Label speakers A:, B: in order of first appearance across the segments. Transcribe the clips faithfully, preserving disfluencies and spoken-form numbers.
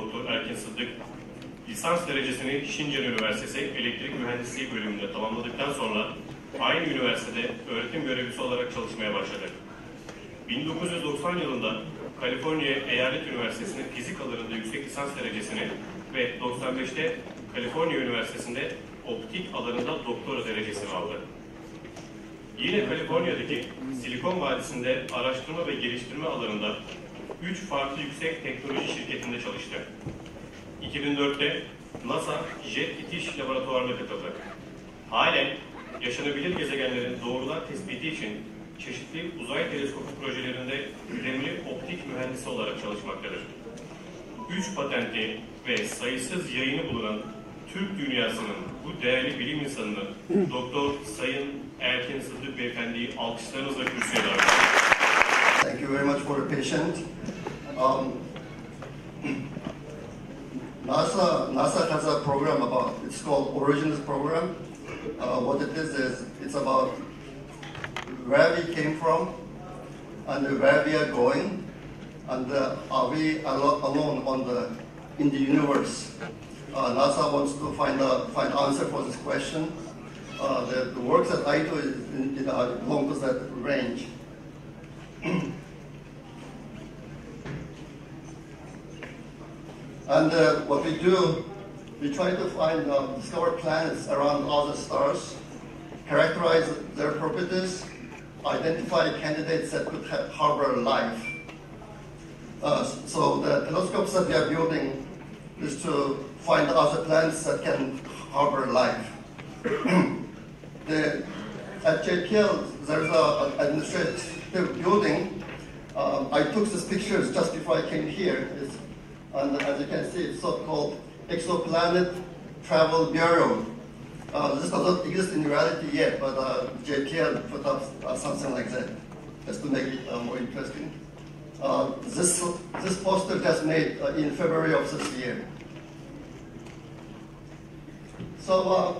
A: Doktor Erkin Sıddık, lisans derecesini Şincan Üniversitesi Elektrik Mühendisliği bölümünde tamamladıktan sonra aynı üniversitede öğretim görevlisi olarak çalışmaya başladı. bin dokuz yüz doksan yılında Kaliforniya Eyalet Üniversitesi'nin fizik alanında yüksek lisans derecesini ve doksan beşte Kaliforniya Üniversitesi'nde optik alanında doktora derecesini aldı. Yine Kaliforniya'daki Silikon Vadisi'nde araştırma ve geliştirme alanında üç farklı yüksek teknoloji şirketinde çalıştı. iki bin dörtte NASA Jet İtiş Laboratuvarı'na katıldı. Halen yaşanabilir gezegenlerin doğrular tespiti için çeşitli uzay teleskopu projelerinde kıdemli optik mühendisi olarak çalışmaktadır. Üç patenti ve sayısız yayını bulunan Türk dünyasının bu değerli bilim insanını Doktor Sayın Erkin Sıddık Beyefendi'yi alkışlarınızla kürsüye davet ediyorum.
B: Thank you very much for the patient. Um, NASA NASA has a program about, it's called Origins Program. Uh, what it is is it's about where we came from and where we are going, and uh, are we alo alone on the in the universe? Uh, NASA wants to find a find answer for this question. Uh, the, the work that I do is in, in, uh, belong to that range. And uh, what we do, we try to find, uh, discover planets around other stars, characterize their properties, identify candidates that could ha harbor life. Uh, so the telescopes that we are building is to find other planets that can harbor life. the, at J P L, there's an administrative building. Um, I took these pictures just before I came here. It's, and as you can see, it's so-called Exoplanet Travel Bureau. Uh, this does not exist in reality yet, but uh, J P L put up uh, something like that, just to make it uh, more interesting. Uh, this, this poster just made uh, in February of this year. So, uh,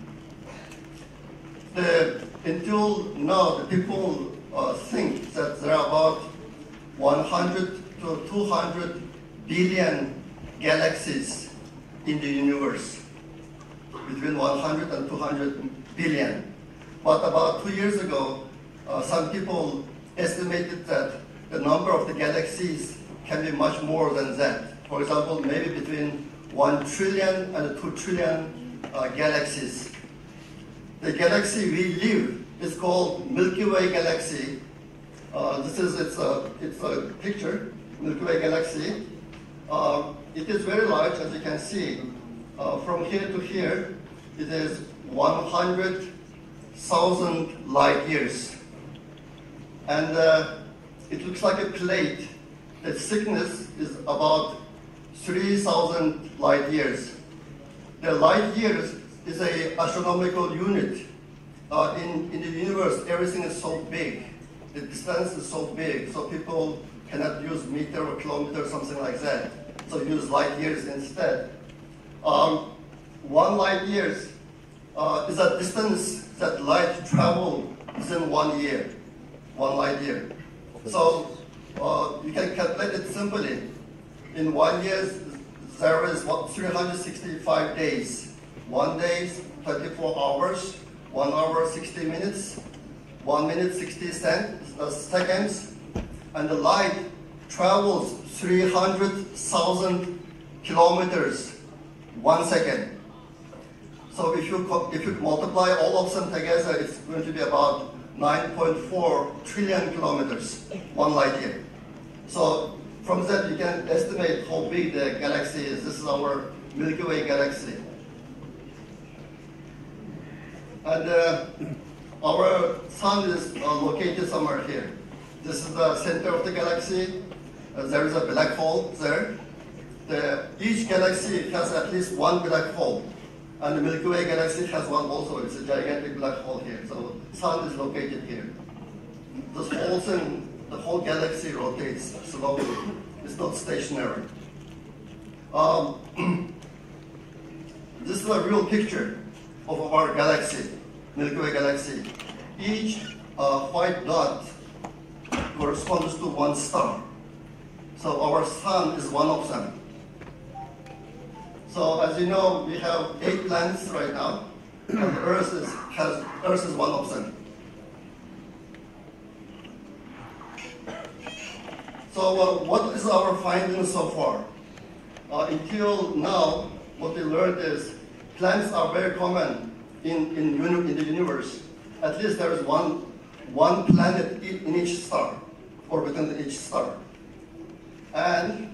B: the, until now, the people uh, think that there are about one hundred to two hundred billion galaxies in the universe, between one hundred and two hundred billion. But about two years ago, uh, some people estimated that the number of the galaxies can be much more than that. For example, maybe between one trillion and two trillion uh, galaxies. The galaxy we live is called Milky Way galaxy. Uh, this is its a, it's a picture, Milky Way galaxy. Uh, it is very large, as you can see. Uh, from here to here, it is one hundred thousand light years. And uh, it looks like a plate. The thickness is about three thousand light years. The light years is an astronomical unit. Uh, in, in the universe, everything is so big. The distance is so big, so people cannot use meter or kilometer or something like that. So use light years instead. Um, one light years uh, is a distance that light travel within one year. One light year. So uh, you can calculate it simply. In one year, there is what, three hundred sixty-five days. One day, twenty-four hours. One hour, sixty minutes. One minute, sixty cents, uh, seconds. And the light travels three hundred thousand kilometers one second. So if you, if you multiply all of them together, it's going to be about nine point four trillion kilometers, one light year. So from that you can estimate how big the galaxy is. This is our Milky Way galaxy. And uh, our sun is uh, located somewhere here. This is the center of the galaxy. Uh, there is a black hole there. The, each galaxy has at least one black hole. And the Milky Way galaxy has one also. It's a gigantic black hole here. So sun is located here. This whole thing, the whole galaxy rotates slowly. It's not stationary. Um, this is a real picture of our galaxy, Milky Way galaxy. Each uh, white dot corresponds to one star. So our sun is one of them. So as you know, we have eight planets right now, and Earth is, has, Earth is one of them. So uh, what is our findings so far? Uh, until now, what we learned is planets are very common in, in, uni in the universe. At least there is one, one planet in each star, or within each star. And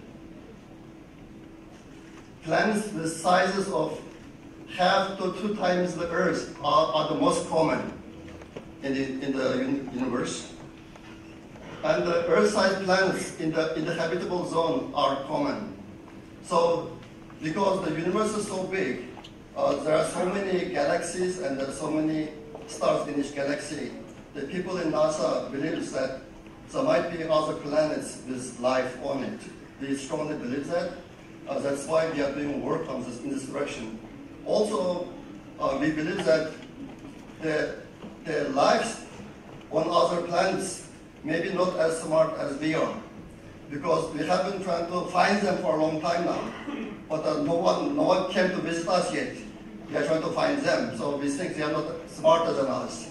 B: planets with sizes of half to two times the Earth are, are the most common in the, in the uni universe. And the Earth-sized planets in the, in the habitable zone are common. So because the universe is so big, uh, there are so many galaxies and there are so many stars in each galaxy, the people in NASA believe that there might be other planets with life on it. We strongly believe that. Uh, that's why we are doing work on this in this direction. Also, uh, we believe that the, the lives on other planets may be not as smart as we are, because we have been trying to find them for a long time now, but uh, no one, no one came to visit us yet. We are trying to find them, so we think they are not smarter than us.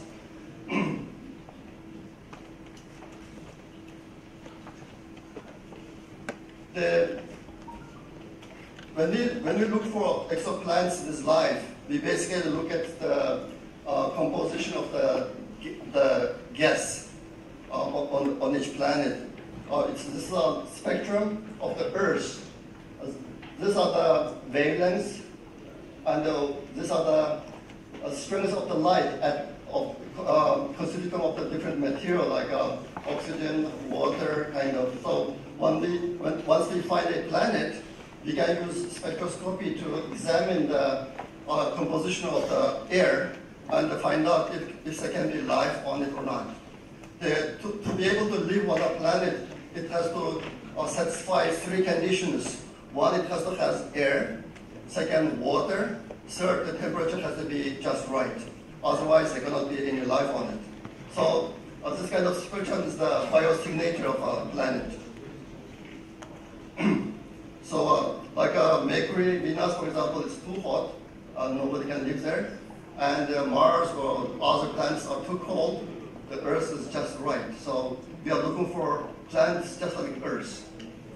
B: the, when, we, when we look for exoplanets with life, we basically look at the uh, composition of the, the gas uh, on, on each planet. Uh, it's, this is a spectrum of the Earth. Uh, these are the wavelengths, and uh, these are the uh, strengths of the light at, of, uh, constituting of the different material, like uh, oxygen, water, kind of. So when we, when, once we find a planet, we can use spectroscopy to examine the uh, composition of the air and to find out if, if there can be life on it or not. The, to, to be able to live on a planet, it has to uh, satisfy three conditions. One, it has to have air. Second, water. Third, the temperature has to be just right. Otherwise, there cannot be any life on it. So uh, this kind of spectrum is the biosignature of a planet. So uh, like uh, Mercury, Venus, for example, it's too hot. Uh, nobody can live there. And uh, Mars or other planets are too cold. The Earth is just right. So we are looking for planets just like Earth.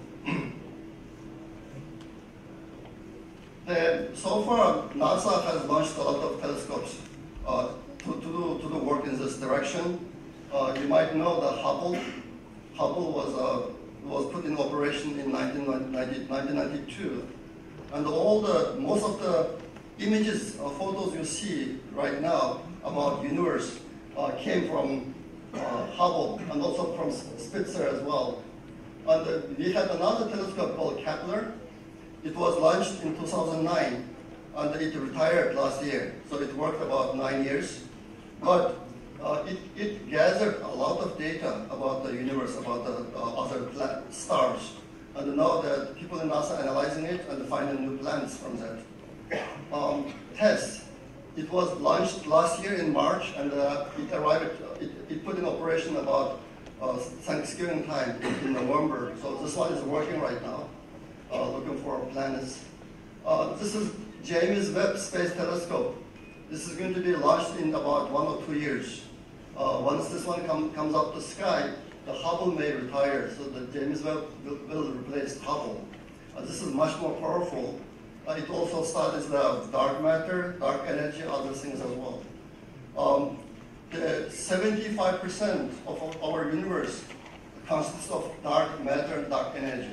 B: the, so far, NASA has launched a lot of telescopes uh, to, to, do, to do work in this direction. Uh, you might know that Hubble, Hubble was, uh, was put in operation in nineteen ninety-two. And all the, most of the images or photos you see right now about the universe uh, came from uh, Hubble and also from Spitzer as well. And uh, we had another telescope called Kepler. It was launched in two thousand nine and it retired last year. So it worked about nine years. But uh, it, it gathered a lot of data about the universe, about the uh, other stars. And now that people in NASA are analyzing it and finding new planets from that. Um, TESS, it was launched last year in March, and uh, it arrived, it, it put in operation about uh, Thanksgiving time in November. So this one is working right now, uh, looking for planets. Uh, this is James Webb Space Telescope. This is going to be launched in about one or two years. Uh, once this one come, comes up the sky, the Hubble may retire, so the James Webb will, will replace Hubble. Uh, this is much more powerful. Uh, it also studies the dark matter, dark energy, other things as well. Um, the seventy-five percent of our universe consists of dark matter and dark energy.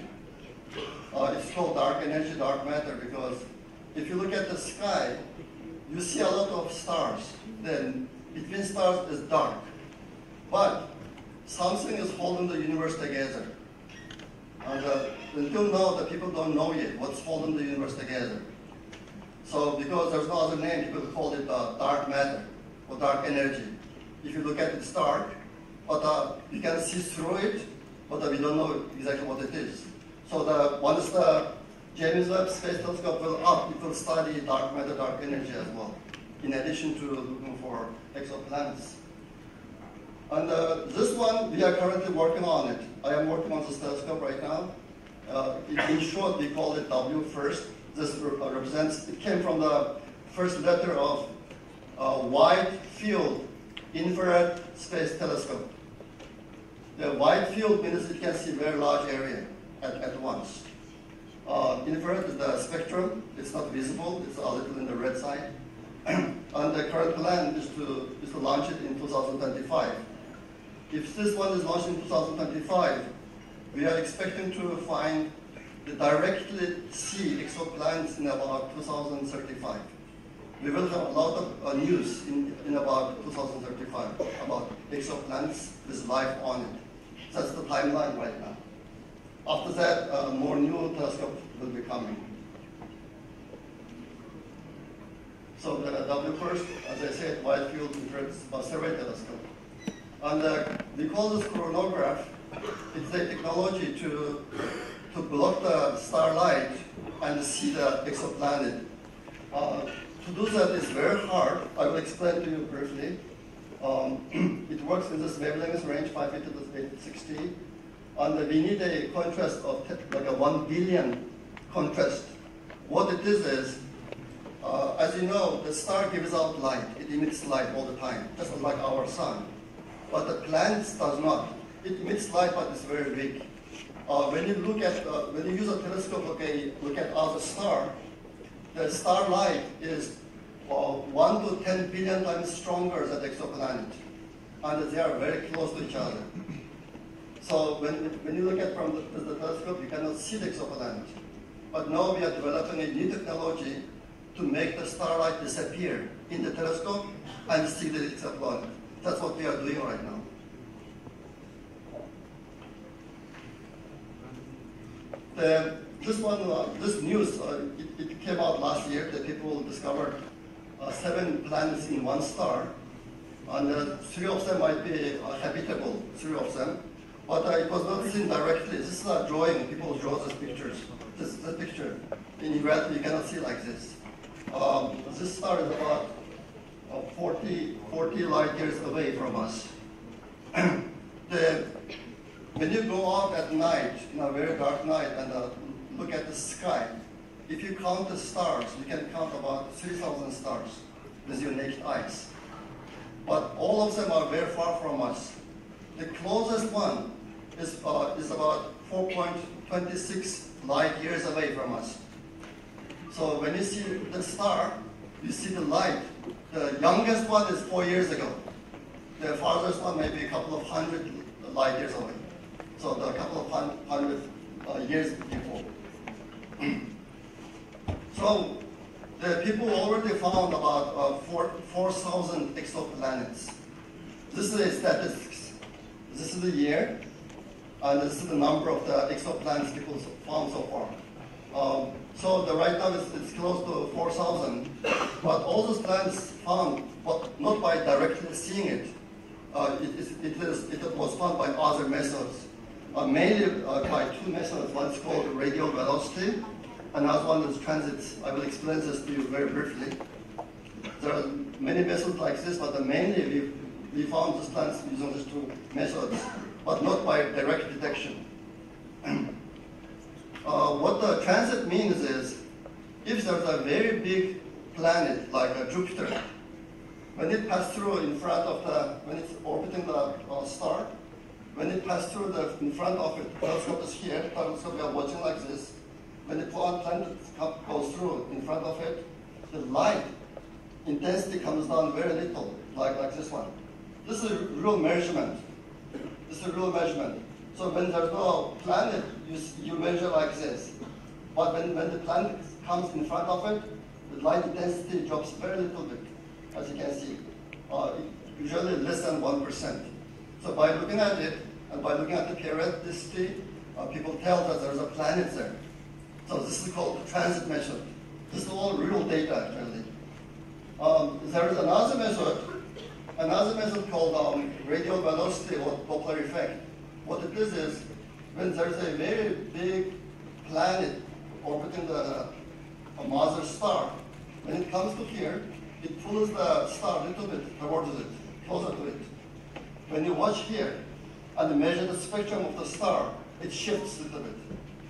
B: Uh, it's called dark energy, dark matter, because if you look at the sky, you see a lot of stars. Then between stars is dark. But something is holding the universe together. And uh, until now, the people don't know yet what's holding the universe together. So because there's no other name, people call it uh, dark matter or dark energy. If you look at it, it's dark, but uh, you can see through it, but uh, we don't know exactly what it is. So the, once the James Webb Space Telescope will up, it will study dark matter, dark energy as well, in addition to looking for exoplanets. And uh, this one, we are currently working on it. I am working on this telescope right now. Uh, in short, we call it W FIRST. This represents, it came from the first letter of uh, Wide Field Infrared Space Telescope. The wide field means it can see very large area at, at once. Uh, infrared is the spectrum. It's not visible. It's a little in the red side. And the current plan is to, is to launch it in two thousand twenty-five. If this one is launched in two thousand twenty-five, we are expecting to find the directly see exoplanets in about two thousand thirty-five. We will have a lot of uh, news in, in about two thousand thirty-five about exoplanets with life on it. That's the timeline right now. After that, uh, more new telescopes will be coming. So the W FIRST, as I said, wide field infrared survey telescope. And uh, we call this coronagraph. It's a technology to, to block the starlight and see the exoplanet. Uh, to do that is very hard. I will explain to you briefly. Um, it works in this wavelength range, five fifty to eight sixty. And we need a contrast of like a one billion contrast. What it is is, uh, as you know, the star gives out light. It emits light all the time, just like our sun. But the planet does not. It emits light, but it's very weak. Uh, when you look at, uh, when you use a telescope, okay, look at other star, the starlight is uh, one to ten billion times stronger than the exoplanet, and they are very close to each other. So when, when you look at from the, the telescope, you cannot see the exoplanet. But now we are developing a new technology to make the starlight disappear in the telescope and see the exoplanet. That's what we are doing right now. The, this one, uh, this news, uh, it, it came out last year that people discovered uh, seven planets in one star, and uh, three of them might be uh, habitable, three of them. But uh, it was not seen directly. This is a drawing. People draw these pictures. This is the picture. In reality, you cannot see like this. Um, this star is about uh, forty, forty light years away from us. the, when you go out at night, in a very dark night, and uh, look at the sky, if you count the stars, you can count about three thousand stars with your naked eyes. But all of them are very far from us. The closest one is, uh, is about four point two six light years away from us. So when you see the star, you see the light. The youngest one is four years ago. The farthest one may be a couple of hundred light years away. So the couple of hun hundred uh, years before. So the people already found about uh, four thousand exoplanets. This is the statistics. This is the year, and this is the number of the exoplanets people found so far. Um, so the right now it's, it's close to four thousand, but all those planets found, but not by directly seeing it. Uh, it, it, it, is, it was found by other methods, uh, mainly uh, by two methods. One is called radial velocity, another one is transit. I will explain this to you very briefly. There are many methods like this, but the mainly we, we found these planets using these two methods, but not by direct detection. Uh, what the transit means is, if there's a very big planet like a Jupiter, when it passes through in front of the, when it's orbiting the uh, star, when it passes through the, in front of it, the telescope is here, the telescope we are watching like this. When the planet goes through in front of it, the light intensity comes down very little, like, like this one. This is a real measurement. This is a real measurement. So when there's no planet, you, you measure like this. But when, when the planet comes in front of it, the light intensity drops very little bit, as you can see. Uh, usually less than one percent. So by looking at it, and by looking at the periodicity, uh, people tell that there's a planet there. So this is called the transit method. This is all real data, actually. Um, there is another method, another method called um, radial velocity or Doppler effect. What it is is, when there's a very big planet orbiting the a mother star, when it comes to here, it pulls the star a little bit towards it, closer to it. When you watch here and measure the spectrum of the star, it shifts a little bit.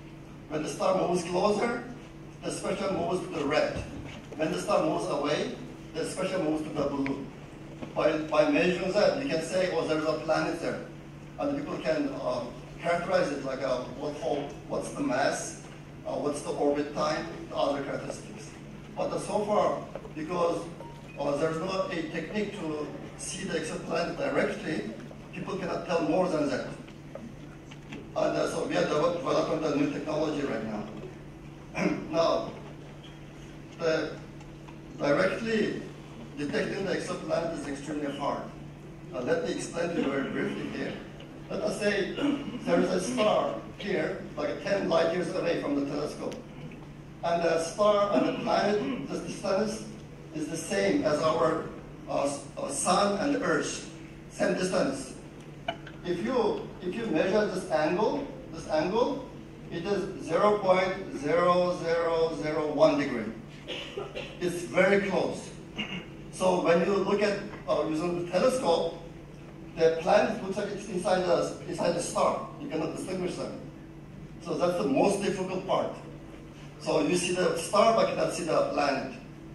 B: When the star moves closer, the spectrum moves to the red. When the star moves away, the spectrum moves to the blue. By, by measuring that, you can say, oh, there's a planet there. And people can uh, characterize it like a, what whole, what's the mass, uh, what's the orbit time, the other characteristics. But uh, so far, because uh, there's not a technique to see the exoplanet directly, people cannot tell more than that. And uh, so we are developing a new technology right now. Now, the directly detecting the exoplanet is extremely hard. Uh, let me explain to you very briefly here. Let us say there is a star here, like ten light years away from the telescope. And the star and the planet, the distance is the same as our uh, uh, sun and the Earth, same distance. If you, if you measure this angle, this angle, it is zero point zero zero zero one degree. It's very close. So when you look at uh, using the telescope, the planet looks like it's inside a, inside a star. You cannot distinguish them. So that's the most difficult part. So you see the star, but cannot see the planet.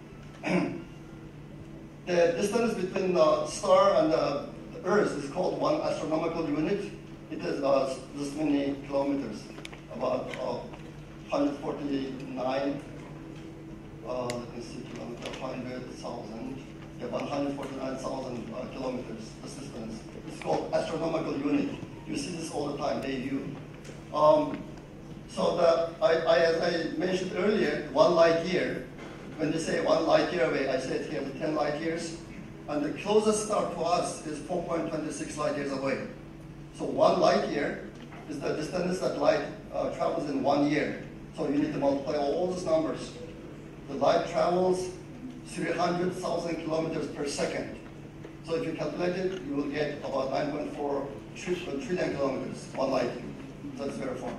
B: The distance between the star and the Earth is called one astronomical unit. It is uh, this many kilometers, about uh, one hundred forty-nine, uh, let me see, kilometer, one hundred thousand, yeah, one hundred forty-nine thousand uh, kilometers, this distance. It's called astronomical unit. You see this all the time, A U. Um, so the, I, I, as I mentioned earlier, one light year, when they say one light year away, I said here ten light years. And the closest star to us is four point two six light years away. So one light year is the distance that light uh, travels in one year. So you need to multiply all those numbers. The light travels three hundred thousand kilometers per second. So if you calculate it, you will get about nine point four trillion kilometers, one light year. That's very far.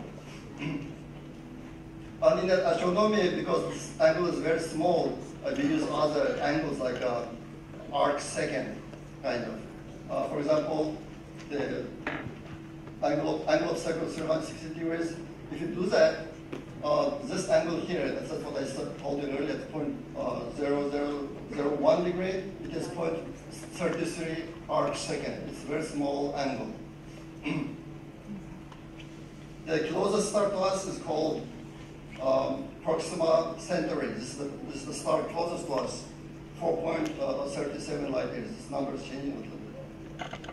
B: And in the astronomy, because this angle is very small, uh, we use other angles like uh, arc second, kind of. Uh, for example, the angle of, angle of circle is three hundred sixty degrees. If you do that, uh, this angle here, that's what I told you earlier, at point uh, zero zero zero one degree, it is point thirty-three arc second. It's a very small angle. The closest star to us is called um, Proxima Centauri. This is, the, this is the star closest to us, four point three seven light years. This number is changing a little bit.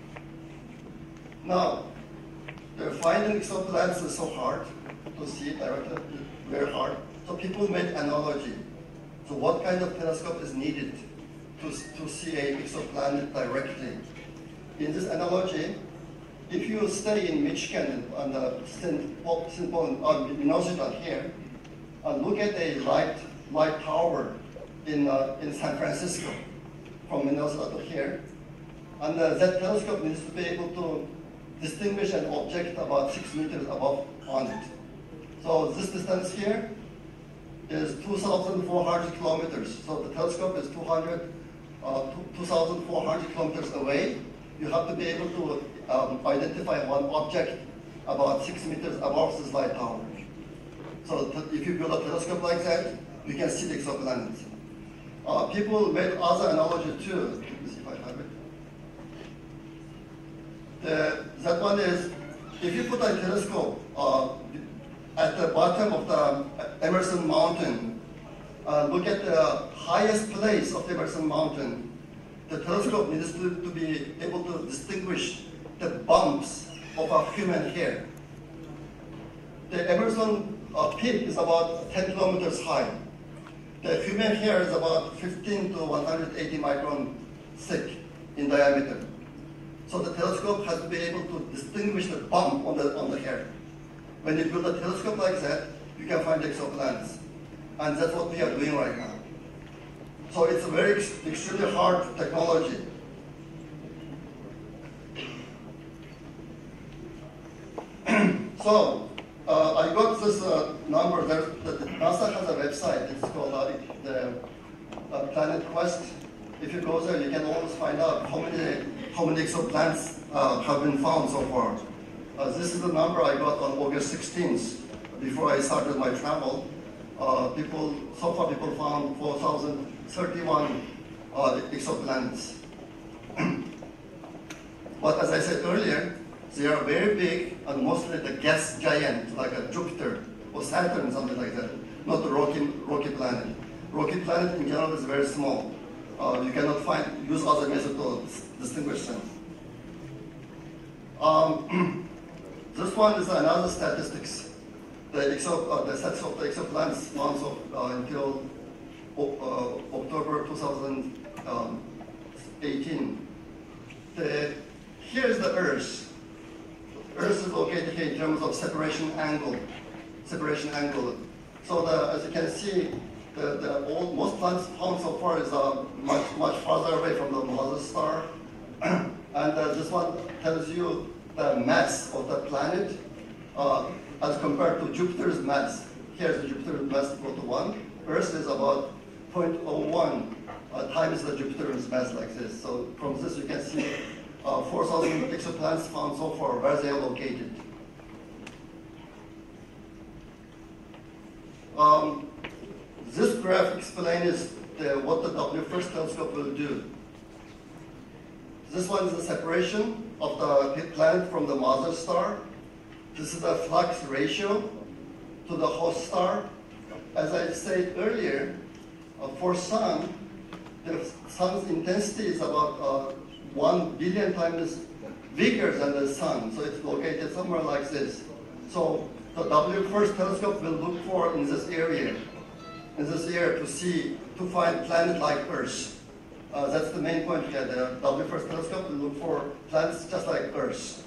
B: Now, the finding exoplanets is so hard to see directly, very hard. So people made analogy. So what kind of telescope is needed to, to see an exoplanet directly? In this analogy, if you stay in Michigan and uh, Saint Paul, Saint Paul uh, Minnesota here, and look at a light light tower in uh, in San Francisco, from Minnesota to here, and uh, that telescope needs to be able to distinguish an object about six meters above on it. So this distance here is two thousand four hundred kilometers. So the telescope is two hundred, uh, two thousand four hundred kilometers away. You have to be able to um, identify one object about six meters above this light tower. So if you build a telescope like that, you can see the exoplanets. Uh, people made other analogy too. Let me see if I have it. The, that one is, if you put a telescope uh, at the bottom of the Emerson Mountain, uh, look at the highest place of the Emerson Mountain, the telescope needs to, to be able to distinguish the bumps of a human hair. The Emerson uh, peak is about ten kilometers high. The human hair is about fifteen to one hundred eighty micron thick in diameter. So the telescope has to be able to distinguish the bump on the, on the hair. When you build a telescope like that, you can find exoplanets. And that's what we are doing right now. So it's a very extremely hard technology. So uh, I got this uh, number. There, the, NASA has a website. It's called uh, the uh, Planet Quest. If you go there, you can always find out how many how many exoplanets uh, have been found so far. Uh, this is the number I got on August sixteenth. before I started my travel, uh, people, so far people found four thousand thirty-one uh, exoplanets. But as I said earlier, they are very big and mostly the gas giant, like a Jupiter or Saturn, something like that, not the rocky, rocky planet. Rocky planet in general is very small. Uh, you cannot find, use other methods to distinguish them. Um, this one is another statistics. The, exo, uh, the sets of the exoplanets found so, uh, until uh, October two thousand eighteen. The, here's the Earth. Earth is located here in terms of separation angle. Separation angle. So the, as you can see, the, the old, most planets found so far is uh, much much farther away from the mother star, and uh, this one tells you the mass of the planet uh, as compared to Jupiter's mass. Here's the Jupiter's mass equal to one. Earth is about zero point zero one uh, times the Jupiter's mass like this. So from this you can see uh, four thousand exoplanets found so far, where they are located. Um, this graph explains the, what the W FIRST telescope will do. This one is the separation of the planet from the mother star. This is the flux ratio to the host star. As I said earlier, uh, for Sun, the Sun's intensity is about uh, one billion times bigger than the Sun. So it's located somewhere like this. So the W FIRST telescope will look for in this area, in this area to see, to find planet like Earth. Uh, that's the main point here. The W FIRST telescope will look for planets just like Earth.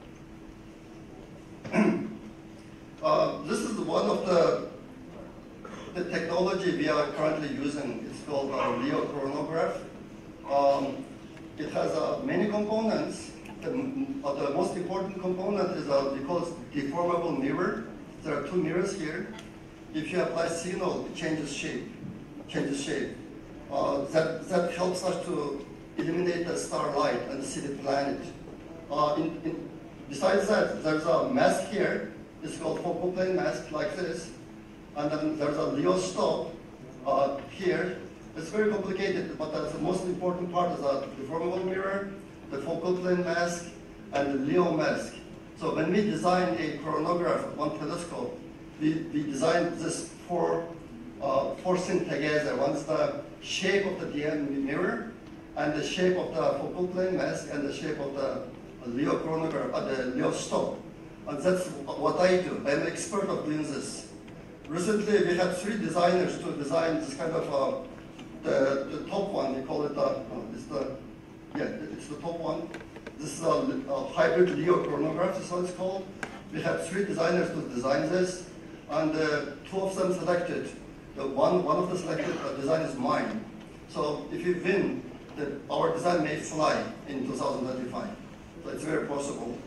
B: uh, this is one of the, the technology we are currently using. It's called a LEO coronagraph. Um, it has uh, many components. The, uh, the most important component is a, we call it deformable mirror. There are two mirrors here. If you apply signal, it changes shape. Changes shape. Uh, that, that helps us to eliminate the starlight and see the planet. Uh, in, in, besides that, there's a mask here. It's called focal plane mask, like this. And then there's a LEO stop uh, here. It's very complicated, but that's the most important part is a deformable mirror, the focal plane mask, and the LEO mask. So when we design a coronagraph, one telescope, we, we designed this four, uh, four things together. One's the shape of the D M mirror, and the shape of the focal plane mask, and the shape of the LEO coronagraph, uh, the LEO stop. And that's what I do. I'm an expert of doing this. Recently, we had three designers to design this kind of, uh, the, the top one, we call it, uh, it's the, yeah, it's the top one. This is a, a hybrid LEO coronagraph, this is what it's called. We had three designers to design this, and uh, two of them selected. The one, one of the selected uh, design is mine. So if you win, the, our design may fly in two thousand twenty-five. So it's very possible.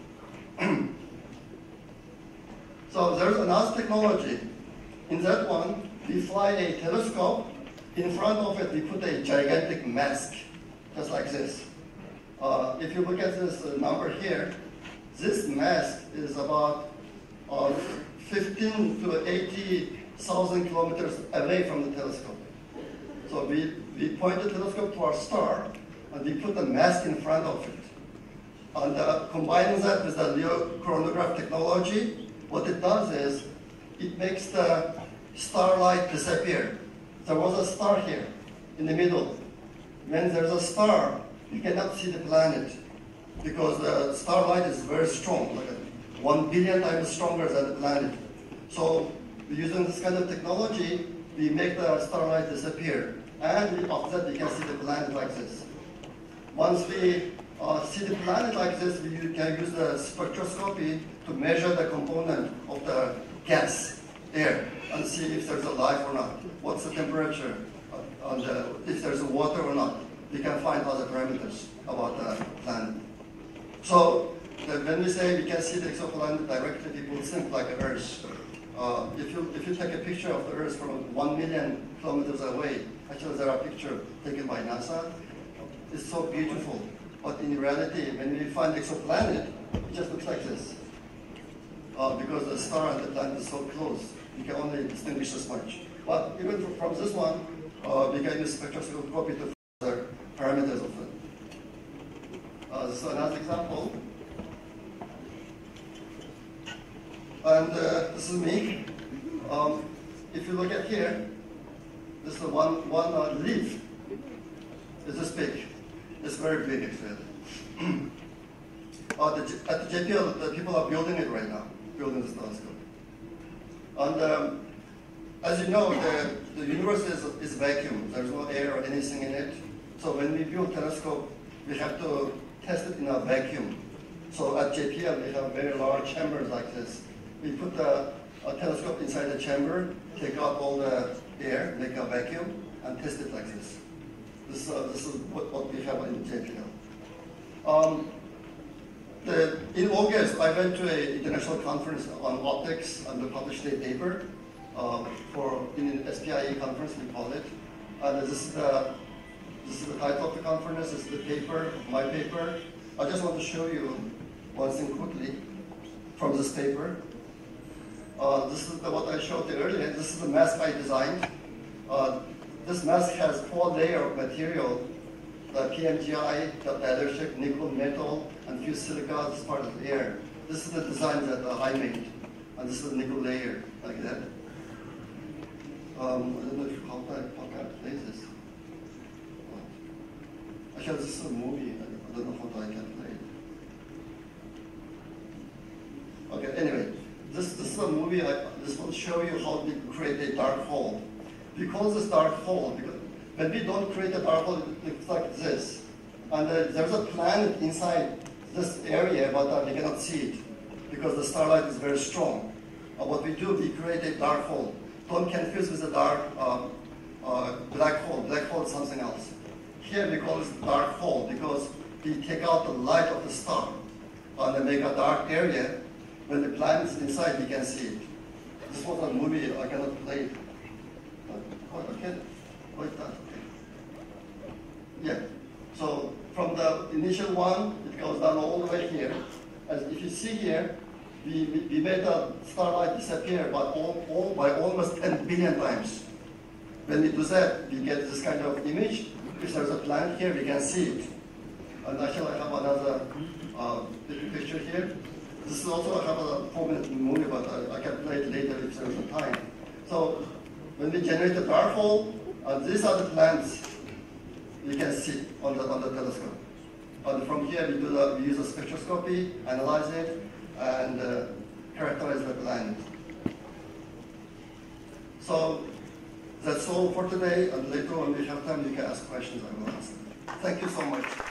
B: So there's another technology. In that one, we fly a telescope. In front of it, we put a gigantic mask, just like this. Uh, if you look at this uh, number here, this mask is about uh, fifteen to eighty thousand kilometers away from the telescope. So we, we point the telescope to our star, and we put a mask in front of it. And uh, combining that with the LEO coronagraph technology, what it does is, it makes the starlight disappear. There was a star here in the middle. When there's a star, you cannot see the planet because the starlight is very strong, like one billion times stronger than the planet. So using this kind of technology, we make the starlight disappear. And after that, you can see the planet like this. Once we uh, see the planet like this, we can use the spectroscopy to measure the component of the gas, air, and see if there's a life or not. What's the temperature, uh, and uh, if there's water or not. We can find other parameters about the planet. So the, when we say we can see the exoplanet directly, people think like Earth. Uh, if you if you take a picture of the Earth from one million kilometers away, actually there are pictures taken by NASA. It's so beautiful, but in reality, when we find exoplanet, it just looks like this. uh, because the star and the planet is so close. You can only distinguish this much. But even from, from this one, uh, we can use spectroscopy to further parameters of it. Uh, so another example. And uh, this is me. Um, if you look at here, this is one, one uh, leaf. It's this big. It's very big, actually. uh, the, at the J P L, the people are building it right now, building this telescope. And um, as you know, the, the universe is, is vacuum. There's no air or anything in it. So when we build telescope, we have to test it in a vacuum. So at J P L, we have very large chambers like this. We put a, a telescope inside the chamber, take out all the air, make a vacuum, and test it like this. This, uh, this is what, what we have in J P L. Um, the, in August, I went to an international conference on optics and we published a paper uh, for in an S P I E conference, we call it. And this is the this is the title of the conference. This is the paper, my paper. I just want to show you one thing quickly from this paper. Uh, this is the, what I showed you earlier. This is the mask I designed. Uh, this mask has four layers of material: the P M G I, the dielectric, nickel, metal, and few silica. This is part of the air. This is the design that uh, I made, and this is the nickel layer, like that. Um, I don't know if you how kind of place this. Actually, this is a movie. I don't know how I can play it. Okay. Anyway. This, this is a movie, I just want to show you how we create a dark hole. We call this dark hole because when we don't create a dark hole, it looks like this. And uh, there's a planet inside this area, but uh, we cannot see it because the starlight is very strong. Uh, what we do, we create a dark hole. Don't confuse with a dark uh, uh, black hole. Black hole is something else. Here we call it dark hole because we take out the light of the star and make a dark area. When the planet is inside, you can see it. This was a movie, I cannot play it. Oh, okay. Like that, okay. Yeah. So from the initial one, it goes down all the way here. As if you see here, we, we, we made the starlight disappear by, all, all, by almost ten billion times. When we do that, we get this kind of image. If there's a planet here, we can see it. And actually, I have another uh, picture here. This is also I have a four-minute movie, but I, I can play it later if there's a time. So when we generate a dark hole, uh, these are the planets you can see on the on the telescope. And from here we do the, we use a spectroscopy, analyze it, and uh, characterize the planet. So that's all for today. And later when we have time, you can ask questions. I will answer. Thank you so much.